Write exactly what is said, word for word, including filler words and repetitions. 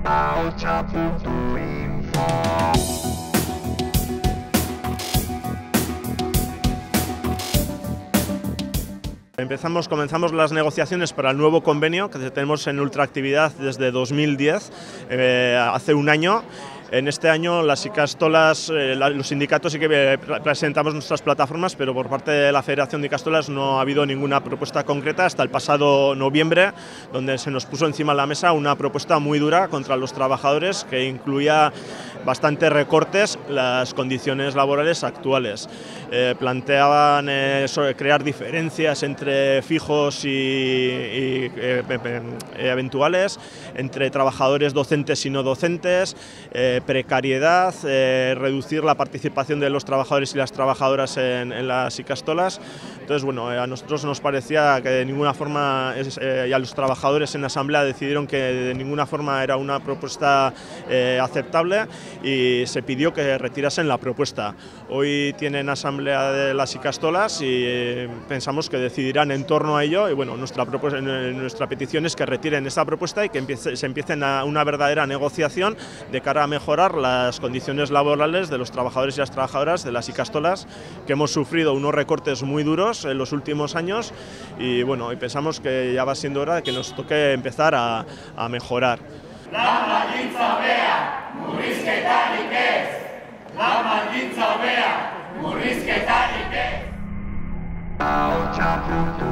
ahotsa puntu info. Empezamos, comenzamos las negociaciones para el nuevo convenio que tenemos en ultraactividad desde dos mil diez, eh, hace un año. En este año las Ikastolas, eh, los sindicatos sí que presentamos nuestras plataformas, pero por parte de la Federación de Ikastolas no ha habido ninguna propuesta concreta hasta el pasado noviembre, donde se nos puso encima de la mesa una propuesta muy dura contra los trabajadores que incluía bastantes recortes las condiciones laborales actuales. Eh, planteaban eh, sobre crear diferencias entre fijos y, y eh, eventuales, entre trabajadores docentes y no docentes, eh, precariedad, eh, reducir la participación de los trabajadores y las trabajadoras en, en las Ikastolas. Entonces, bueno, a nosotros nos parecía que de ninguna forma, eh, y a los trabajadores en la asamblea decidieron que de ninguna forma era una propuesta eh, aceptable y se pidió que retirasen la propuesta. Hoy tienen asamblea de las Ikastolas y eh, pensamos que decidirán en torno a ello y bueno, nuestra, nuestra petición es que retiren esta propuesta y que empiece, se empiecen a una verdadera negociación de cara a mejorar las condiciones laborales de los trabajadores y las trabajadoras de las Ikastolas, que hemos sufrido unos recortes muy duros en los últimos años y bueno, y pensamos que ya va siendo hora de que nos toque empezar a, a mejorar. Lan baldintza hobea, murrizketarik ez! Lan baldintza hobea, murrizketarik ez! ahotsa puntu